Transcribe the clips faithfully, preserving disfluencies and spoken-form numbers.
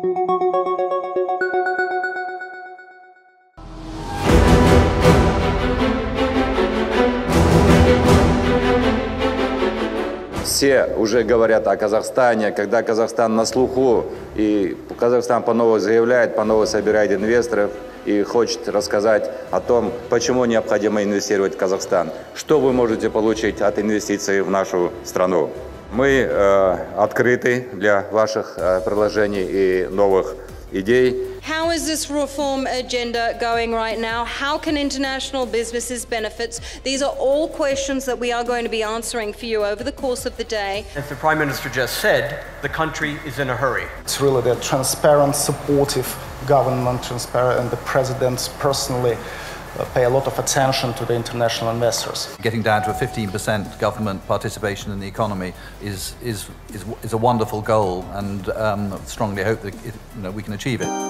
Все уже говорят о Казахстане, когда Казахстан на слуху, и Казахстан по-новому заявляет, по-новому собирает инвесторов и хочет рассказать о том, почему необходимо инвестировать в Казахстан. Что вы можете получить от инвестиций в нашу страну? Мы э, открыты для ваших э, предложений и новых идей. How is this reform agenda going right now? How can international businesses benefit? These are all questions that we are going to be answering for you over the course of the day. As the Prime Minister just said, the country is in a hurry. It's really the transparent, supportive government, transparent, and the President personally pay a lot of attention to the international investors. Getting down to a fifteen percent government participation in the economy is, is, is, is a wonderful goal, and um, strongly hope that it, you know, we can achieve it.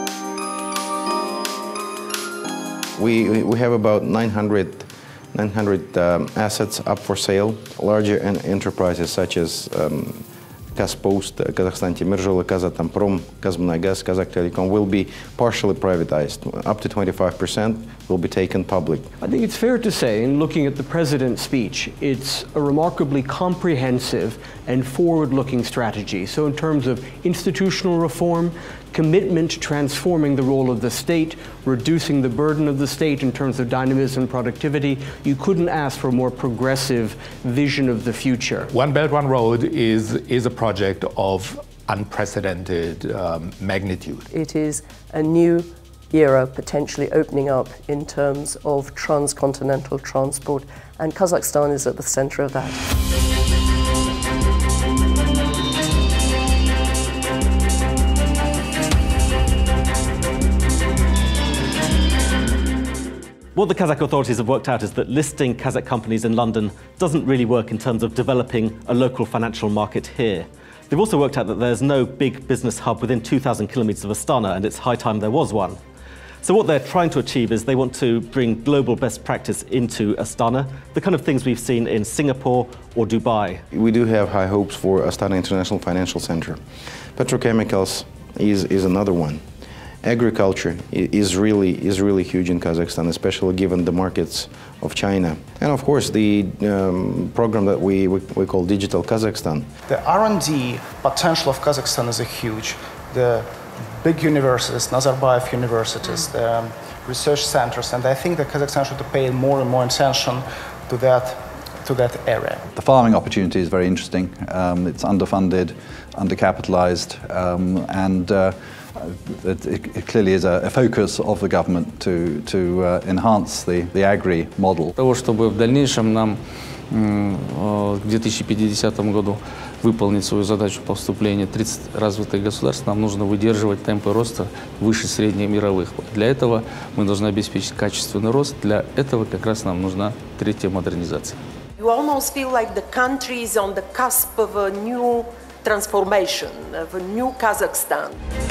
We, we have about nine hundred, nine hundred um, assets up for sale. Larger enterprises such as um, Kazpost, Kazakhstan Temirzoly, Kazatomprom, Kazmunaygaz, Kazakhtelecom will be partially privatized. Up to twenty-five percent will be taken public. I think it's fair to say, in looking at the President's speech, it's a remarkably comprehensive and forward-looking strategy. So in terms of institutional reform, commitment to transforming the role of the state, reducing the burden of the state in terms of dynamism and productivity, you couldn't ask for a more progressive vision of the future. One Belt, One Road is, is a project of unprecedented um, magnitude. It is a new era potentially opening up in terms of transcontinental transport, and Kazakhstan is at the center of that. What the Kazakh authorities have worked out is that listing Kazakh companies in London doesn't really work in terms of developing a local financial market here. They've also worked out that there's no big business hub within two thousand kilometers of Astana, and it's high time there was one. So what they're trying to achieve is they want to bring global best practice into Astana, the kind of things we've seen in Singapore or Dubai. We do have high hopes for Astana International Financial Center. Petrochemicals is, is another one. Agriculture is really, is really huge in Kazakhstan, especially given the markets of China. And of course, the um, program that we, we, we call Digital Kazakhstan. The R and D potential of Kazakhstan is huge. The big universities, Nazarbayev universities, the um, research centers, and I think that Kazakhstan should pay more and more attention to that, to that area. The farming opportunity is very interesting. Um, it's underfunded, undercapitalized, um, and uh, It, it clearly is a, a focus of the government to, to uh, enhance the, the agri model. Для того, чтобы в дальнейшем нам к две тысячи пятидесятому году выполнить свою задачу по вступлению тридцати развитых государств, нам нужно выдерживать темпы роста выше среднемировых. Для этого мы должны обеспечить качественный рост. Для этого как раз нам нужна третья модернизация. You almost feel like the country is on the cusp of a new transformation, of a new Kazakhstan.